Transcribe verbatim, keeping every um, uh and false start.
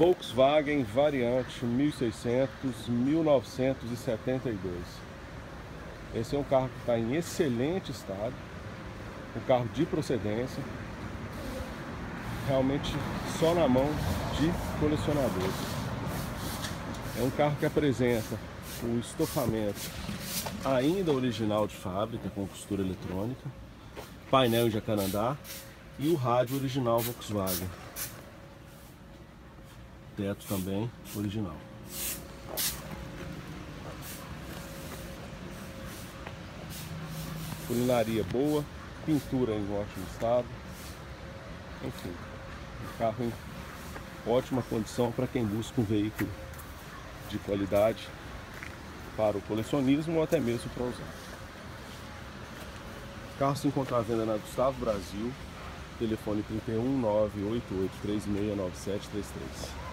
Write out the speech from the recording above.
Volkswagen variante mil e seiscentos, mil novecentos e setenta e dois. Esse é um carro que está em excelente estado, um carro de procedência, realmente só na mão de colecionadores. É um carro que apresenta o estofamento ainda original de fábrica, com costura eletrônica, painel em jacarandá e o rádio original Volkswagen. Teto também original. Funilaria boa, pintura em ótimo estado. Enfim, um carro em ótima condição para quem busca um veículo de qualidade para o colecionismo ou até mesmo para usar. O carro se encontra à venda na Gustavo Brasil, telefone trinta e um, nove oito oito três seis nove sete três três.